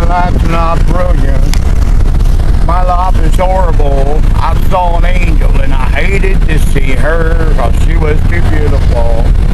life's not brilliant. My life is horrible. I saw an angel and I hated to see her because she was too beautiful.